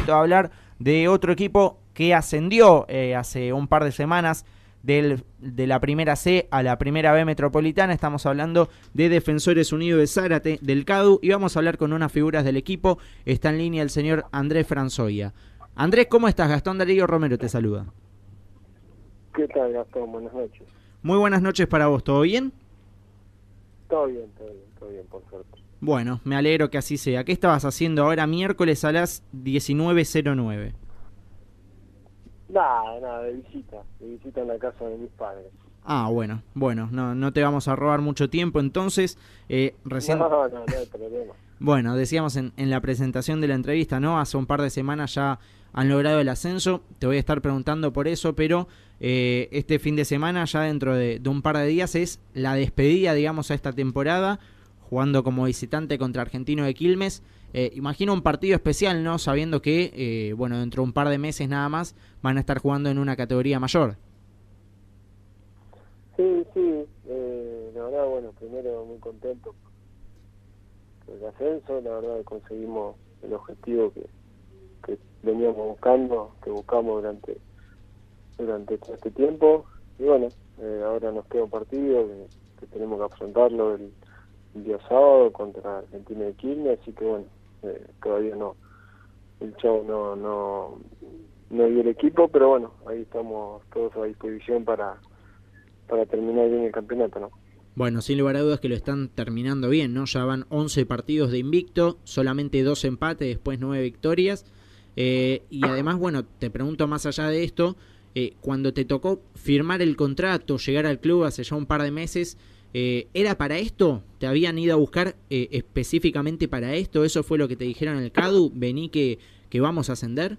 momento de hablar de otro equipo que ascendió hace un par de semanas de la primera C a la primera B metropolitana. Estamos hablando de Defensores Unidos de Zárate, del CADU, y vamos a hablar con unas figuras del equipo. Está en línea el señor Andrés Franzoia. Andrés, ¿cómo estás? Gastón Darío Romero te saluda. ¿Qué tal, Gastón? Buenas noches. Muy buenas noches para vos, ¿todo bien? Todo bien, por suerte. Bueno, me alegro que así sea. ¿Qué estabas haciendo ahora miércoles a las 19:09? Nada, de visita en la casa de mis padres. Ah, bueno, no te vamos a robar mucho tiempo entonces. Recién... No hay problema. Bueno, decíamos en la presentación de la entrevista, ¿no? Hace un par de semanas ya han logrado el ascenso. Te voy a estar preguntando por eso, pero este fin de semana, ya dentro de un par de días, es la despedida, digamos, a esta temporada, jugando como visitante contra Argentino de Quilmes. Imagino un partido especial, ¿no? Sabiendo que, bueno, dentro de un par de meses nada más van a estar jugando en una categoría mayor. Sí, la verdad, bueno, primero muy contento por el ascenso. La verdad que conseguimos el objetivo que veníamos buscando, que buscamos durante todo este tiempo. Y bueno, ahora nos queda un partido que tenemos que afrontarlo el día sábado contra Argentina de Quilmes, así que bueno, todavía no, el show no dio el equipo, pero bueno, ahí estamos todos a disposición para terminar bien el campeonato, ¿no? Bueno, sin lugar a dudas que lo están terminando bien, ¿no? Ya van 11 partidos de invicto, solamente 2 empates, después 9 victorias. Y además, bueno, te pregunto más allá de esto, cuando te tocó firmar el contrato, llegar al club hace ya un par de meses, ¿era para esto? ¿Te habían ido a buscar específicamente para esto? ¿Eso fue lo que te dijeron en el CADU? ¿Vení que vamos a ascender?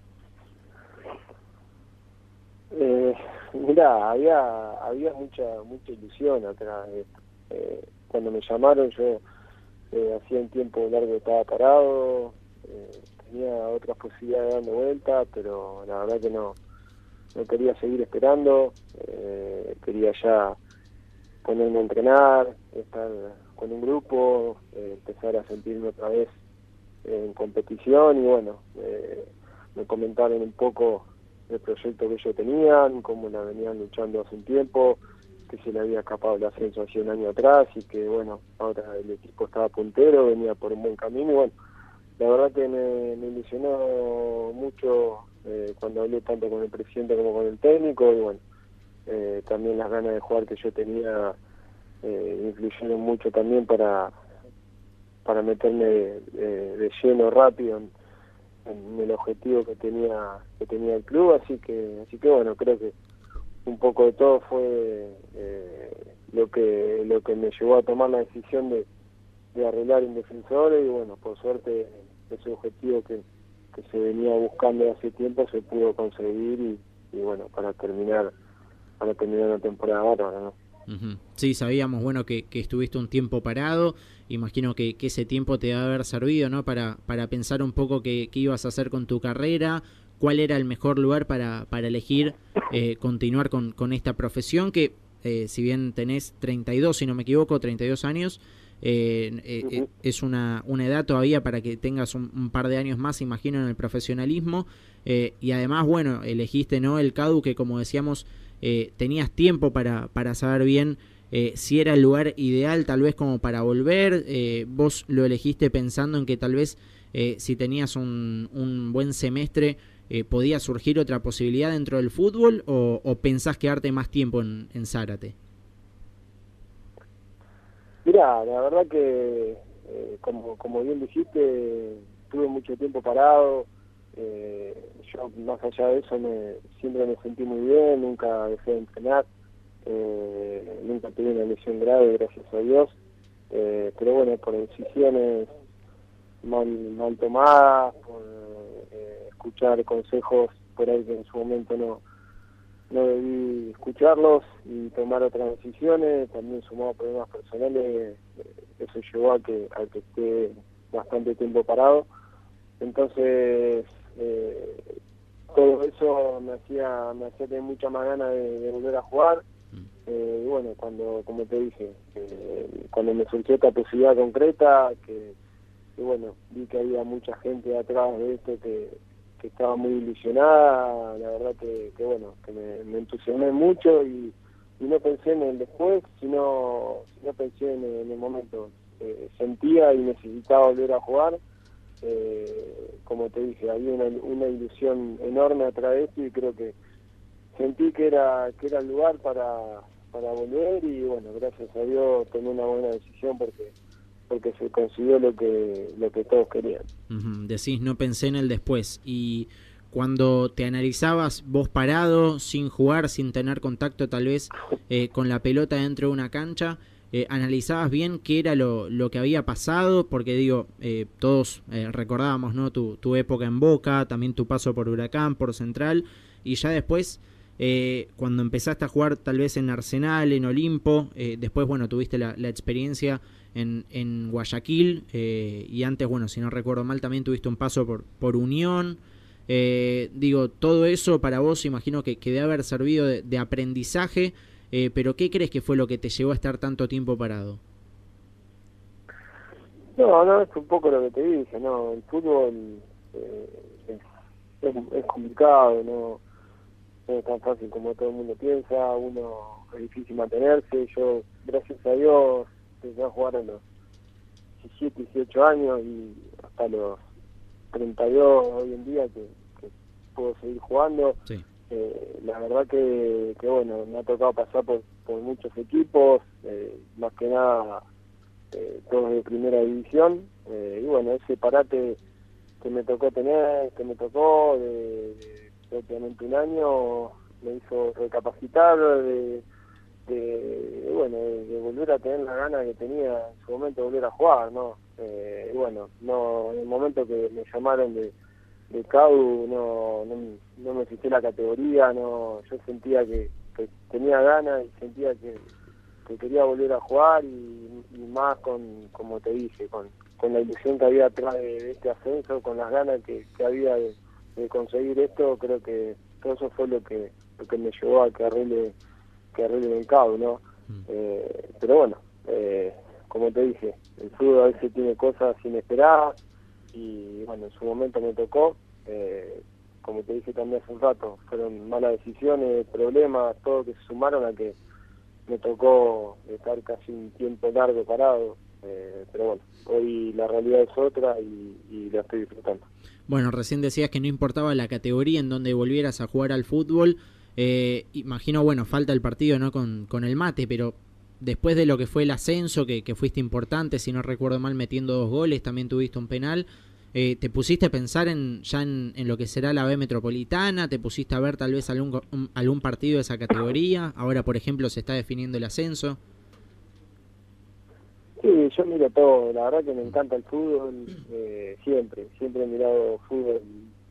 Mirá, había mucha ilusión atrás de esto. Cuando me llamaron yo hacía un tiempo largo que estaba parado, tenía otras posibilidades dando vuelta, pero la verdad que no quería seguir esperando, quería ya ponerme a entrenar, estar con un grupo, empezar a sentirme otra vez en competición y bueno, me comentaron un poco el proyecto que ellos tenían, cómo la venían luchando hace un tiempo, que se le había escapado el ascenso hace un año atrás y que bueno, ahora el equipo estaba puntero, venía por un buen camino y bueno, la verdad que me ilusionó mucho cuando hablé tanto con el presidente como con el técnico y bueno, también las ganas de jugar que yo tenía influyeron mucho también para meterme de lleno rápido en el objetivo que tenía el club, así que bueno, creo que un poco de todo fue lo que me llevó a tomar la decisión de arreglar en Defensores y bueno, por suerte ese objetivo que se venía buscando hace tiempo se pudo conseguir y bueno, para terminar la temporada bárbara, ¿no? Sí, sabíamos, bueno, que estuviste un tiempo parado. Imagino que ese tiempo te debe haber servido, ¿no? Para pensar un poco qué ibas a hacer con tu carrera, cuál era el mejor lugar para elegir continuar con esta profesión que, si bien tenés 32, si no me equivoco, 32 años, es una edad todavía para que tengas un par de años más, imagino, en el profesionalismo. Y además, bueno, elegiste, ¿no? El CADU, que como decíamos, tenías tiempo para saber bien si era el lugar ideal tal vez como para volver. Vos lo elegiste pensando en que tal vez si tenías un buen semestre podía surgir otra posibilidad dentro del fútbol, o pensás quedarte más tiempo en Zárate. Mirá, la verdad que como bien dijiste, tuve mucho tiempo parado. Yo más allá de eso siempre me sentí muy bien, nunca dejé de entrenar, nunca tuve una lesión grave, gracias a Dios, pero bueno, por decisiones mal tomadas, por escuchar consejos por ahí que en su momento no debí escucharlos y tomar otras decisiones, también sumado a problemas personales, eso llevó a que esté bastante tiempo parado. Entonces todo eso me hacía tener mucha más ganas de volver a jugar. Y bueno, como te dije, cuando me surgió esta posibilidad concreta, que bueno, vi que había mucha gente atrás de esto que que estaba muy ilusionada, la verdad que bueno, que me entusiasmé mucho y no pensé en el después, sino pensé en el momento. Sentía y necesitaba volver a jugar. Como te dije, había una ilusión enorme atrás de esto y creo que sentí que era el lugar para volver y bueno, gracias a Dios tomé una buena decisión porque se consiguió lo que todos querían. Decís, no pensé en el después. Y cuando te analizabas vos parado, sin jugar, sin tener contacto tal vez con la pelota dentro de una cancha, analizabas bien qué era lo que había pasado, porque digo, todos recordábamos, ¿no? Tu época en Boca, también tu paso por Huracán, por Central, y ya después, cuando empezaste a jugar tal vez en Arsenal, en Olimpo, después, bueno, tuviste la experiencia en Guayaquil, y antes, bueno, si no recuerdo mal, también tuviste un paso por Unión. Digo, todo eso para vos imagino que debe haber servido de aprendizaje, pero ¿qué crees que fue lo que te llevó a estar tanto tiempo parado? No, es un poco lo que te dije, ¿no? El fútbol es complicado, no es tan fácil como todo el mundo piensa, es difícil mantenerse. Yo, gracias a Dios, empecé a jugar a los 17, 18 años y hasta los 32 hoy en día que puedo seguir jugando. Sí. La verdad que bueno, me ha tocado pasar por muchos equipos, más que nada todos de primera división, y bueno, ese parate que me tocó de prácticamente un año, me hizo recapacitar, de volver a tener la gana que tenía en su momento de volver a jugar, ¿no? Y bueno, no, en el momento que me llamaron de CAU no me fijé la categoría, yo sentía que tenía ganas y sentía que quería volver a jugar y más como te dije, con la ilusión que había atrás de este ascenso, con las ganas que había de conseguir esto. Creo que todo eso fue lo que me llevó a que arregle el CAU, ¿no? Pero bueno, como te dije, el fútbol a veces tiene cosas inesperadas y bueno, en su momento me tocó, como te dije también hace un rato, fueron malas decisiones, problemas, todo que se sumaron a que me tocó estar casi un tiempo largo parado, pero bueno, hoy la realidad es otra y la estoy disfrutando. Bueno, recién decías que no importaba la categoría en donde volvieras a jugar al fútbol. Imagino, bueno, falta el partido, ¿no? Con el Mate, pero después de lo que fue el ascenso, que fuiste importante, si no recuerdo mal, metiendo 2 goles, también tuviste un penal. ¿Te pusiste a pensar en lo que será la B Metropolitana? ¿Te pusiste a ver tal vez algún partido de esa categoría? Ahora, por ejemplo, se está definiendo el ascenso. Sí, yo miro todo, la verdad que me encanta el fútbol, siempre he mirado fútbol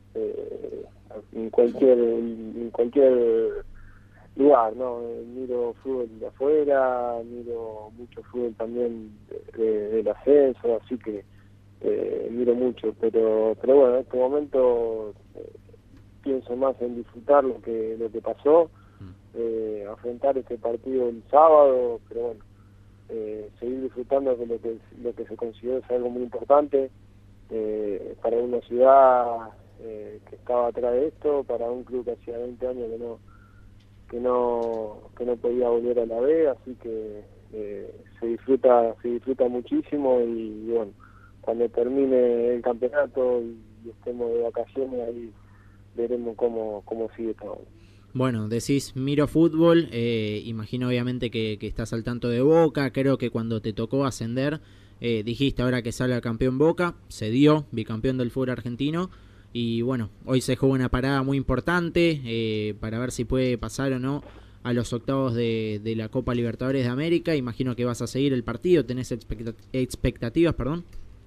en cualquier lugar, ¿no? Miro fútbol de afuera, miro mucho fútbol también del ascenso, así que miro mucho, pero bueno, en este momento pienso más en disfrutar lo que pasó, afrontar este partido el sábado, pero bueno, seguir disfrutando de lo que se consiguió es algo muy importante para una ciudad que estaba atrás de esto, para un club que hacía 20 años que no podía volver a la B, así que se disfruta muchísimo y bueno, cuando termine el campeonato y estemos de vacaciones ahí veremos cómo sigue todo. Bueno, decís miro fútbol, imagino obviamente que estás al tanto de Boca. Creo que cuando te tocó ascender dijiste ahora que sale campeón Boca, se dio, bicampeón del fútbol argentino. Y bueno, hoy se juega una parada muy importante para ver si puede pasar o no a los octavos de la Copa Libertadores de América. Imagino que vas a seguir el partido, ¿tenés expectativas, perdón?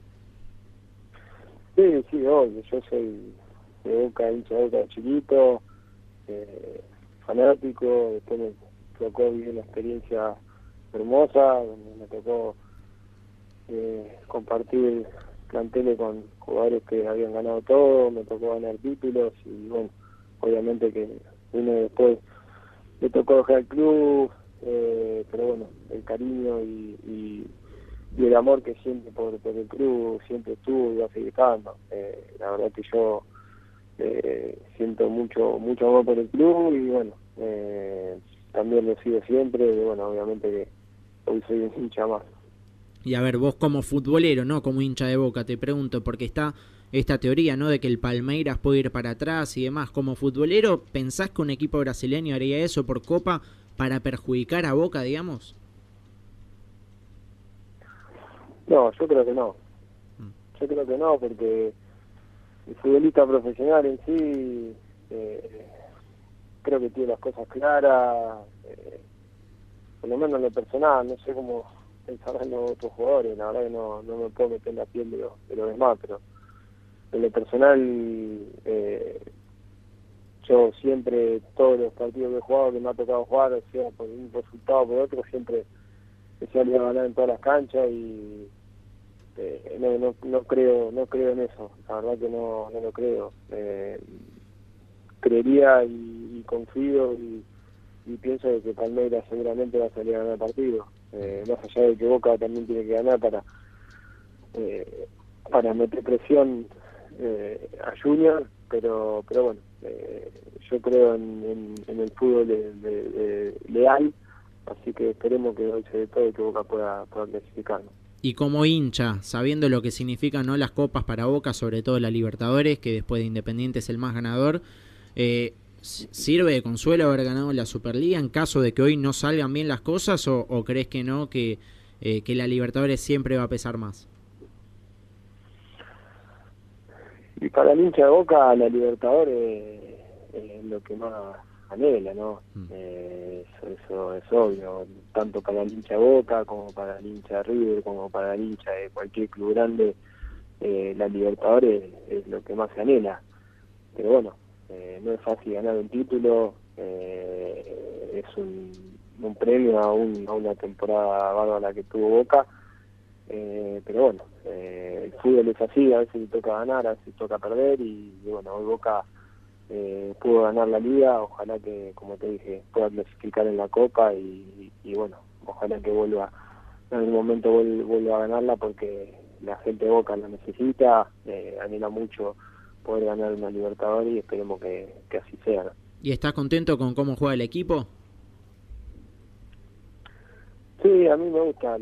Sí, obvio, yo soy de Boca, hincha de Boca chiquito, fanático. Después me tocó vivir una experiencia hermosa, donde me tocó compartir planteles con jugadores que habían ganado todo, me tocó ganar títulos y bueno, obviamente que uno después le tocó dejar el club, pero bueno, el cariño y el amor que siente por el club siempre estuvo y va a seguir estando. La verdad que yo siento mucho amor por el club y bueno, también lo sigo siempre, y bueno, obviamente que hoy soy un hincha más. Y a ver, vos como futbolero, no como hincha de Boca, te pregunto, porque está esta teoría, ¿no?, de que el Palmeiras puede ir para atrás y demás. Como futbolero, ¿pensás que un equipo brasileño haría eso por Copa para perjudicar a Boca, digamos? No, yo creo que no. Yo creo que no, porque el futbolista profesional en sí creo que tiene las cosas claras, por lo menos en lo personal, no sé cómo pensarán los otros jugadores, la verdad que no me puedo meter en la piel de los demás, pero en lo personal yo siempre, todos los partidos que he jugado, que me ha tocado jugar, sea por un resultado o por otro, siempre he salido a ganar en todas las canchas y no creo en eso, la verdad que no lo creo. Creería y confío y pienso de que Palmeiras seguramente va a salir a ganar el partido, más allá de que Boca también tiene que ganar para meter presión a Junior, pero bueno, yo creo en el fútbol leal, así que esperemos que hoy se dé todo y que Boca pueda clasificar, ¿no? Y como hincha, sabiendo lo que significan, ¿no?, las copas para Boca, sobre todo la Libertadores, que después de Independiente es el más ganador, ¿sirve de consuelo haber ganado la Superliga en caso de que hoy no salgan bien las cosas o crees que no, que la Libertadores siempre va a pesar más? Y para el hincha de Boca, la Libertadores es lo que más anhela, ¿no? Eso es obvio, tanto para el hincha de Boca, como para el hincha de River, como para el hincha de cualquier club grande, la Libertadores es lo que más se anhela. Pero bueno, no es fácil ganar un título, es un premio a una temporada bárbara que tuvo Boca, pero bueno, el fútbol es así, a veces toca ganar, a veces toca perder y bueno, hoy Boca pudo ganar la liga, ojalá que, como te dije, pueda clasificar en la Copa y bueno, ojalá que vuelva, en algún momento vuelva a ganarla porque la gente de Boca la necesita, anhela mucho poder ganar una Libertadores y esperemos que así sea, ¿no? ¿Y estás contento con cómo juega el equipo? Sí, a mí me gusta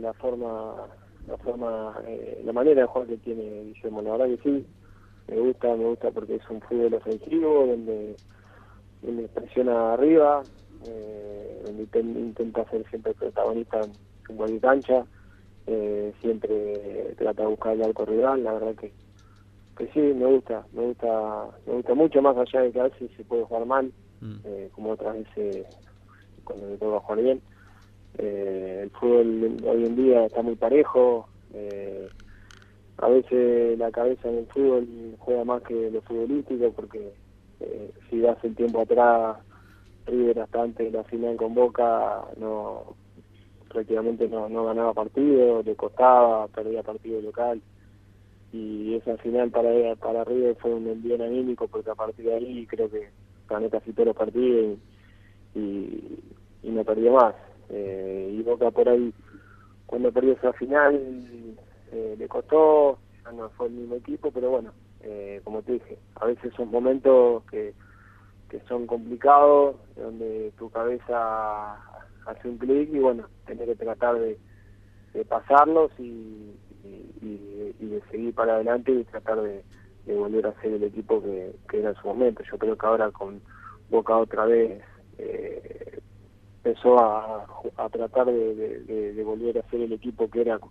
la manera de jugar que tiene Guillermo, la verdad que sí, me gusta porque es un fútbol ofensivo donde presiona arriba, donde intenta ser siempre protagonista en cualquier cancha, siempre trata de buscar el arco rival, la verdad que sí, me gusta mucho, más allá de que a veces se puede jugar mal, como otras veces cuando le toca jugar bien. El fútbol hoy en día está muy parejo, a veces la cabeza en el fútbol juega más que lo futbolístico, porque si das el tiempo atrás, River hasta antes de la final con Boca prácticamente no ganaba partido, le costaba, perdía partido local, y esa final para River fue un envío anímico, porque a partir de ahí creo que ganó casi todos los partidos y no perdió más. Y Boca por ahí, cuando perdió esa final, le costó, ya no fue el mismo equipo, pero bueno, como te dije, a veces son momentos que son complicados, donde tu cabeza hace un clic y bueno, tenés que tratar de pasarlos y de seguir para adelante y tratar de volver a ser el equipo que era en su momento. Yo creo que ahora con Boca otra vez empezó a tratar de volver a ser el equipo que era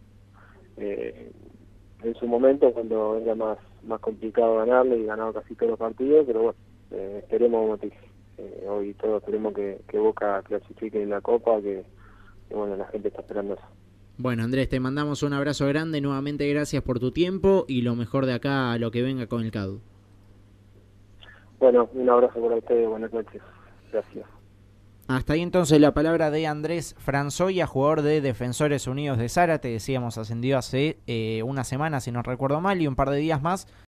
en su momento, cuando era más complicado ganarle y ganaba casi todos los partidos, pero bueno, esperemos, como te dije, hoy todos esperemos que Boca clasifique en la Copa, que bueno, la gente está esperando eso. Bueno, Andrés, te mandamos un abrazo grande, nuevamente gracias por tu tiempo y lo mejor de acá a lo que venga con el CADU. Bueno, un abrazo para ustedes, buenas noches, gracias. Hasta ahí entonces la palabra de Andrés Franzoya, jugador de Defensores Unidos de Zárate, decíamos ascendió hace una semana si no recuerdo mal y un par de días más